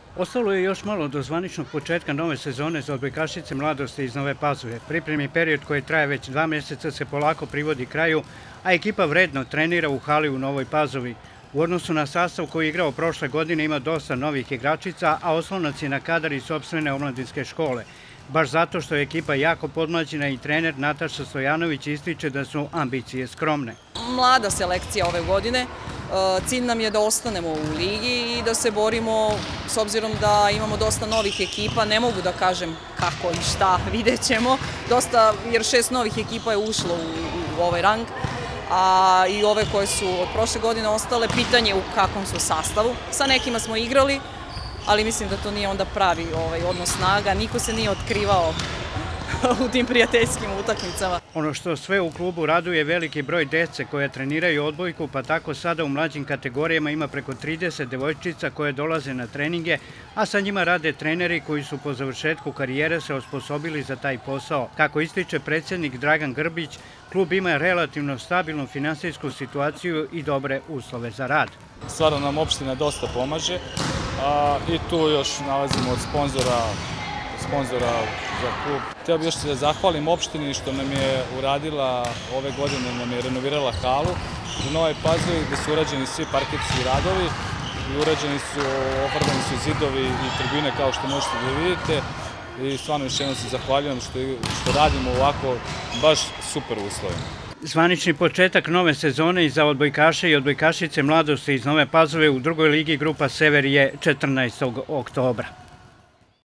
Ostalo je još malo do zvaničnog početka nove sezone za odbojkašice mladosti iz Nove Pazove. Pripremni period koji traje već 2 mjeseca se polako privodi kraju, a ekipa vredno trenira u hali u Novoj Pazovi. U odnosu na sastav koji je igrao prošle godine ima dosta novih igračica, a oslonac je na kadar iz sopstvene omladinske škole. Baš zato što je ekipa jako podmlađena i trener Nataša Stojanović ističe da su ambicije skromne. Mlada selekcija ove godine. Cilj nam je da ostanemo u ligi i da se borimo, s obzirom da imamo dosta novih ekipa, ne mogu da kažem kako i šta, vidjet ćemo, jer 6 novih ekipa je ušlo u ovaj rang, a i ove koje su od prošle godine ostale, pitanje u kakvom su sastavu. Sa nekima smo igrali, ali mislim da to nije onda pravi odnos snaga, niko se nije otkrivao u tim prijateljskim utakmicama. Ono što sve u klubu raduje je veliki broj dece koje treniraju odbojku, pa tako sada u mlađim kategorijama ima preko 30 devojčica koje dolaze na treninge, a sa njima rade treneri koji su po završetku karijere se osposobili za taj posao. Kako ističe predsjednik Dragan Grbić, klub ima relativno stabilnu finansijsku situaciju i dobre uslove za rad. Stvarno nam opština dosta pomaže i tu još nalazimo od sponzora za klub. Htio bih još da zahvalim opštini što nam je uradila ove godine, nam je renovirala halu u Novoj Pazovi gde su urađeni svi parketski radovi i ofarbani su zidovi i tribine kao što možete da vidite i stvarno još jednom se zahvaljujem što radimo ovako baš super uslove. Zvanični početak nove sezone i za odbojkaše i odbojkašice mladosti iz Nove Pazove u drugoj ligi grupa Sever je 14. oktobra.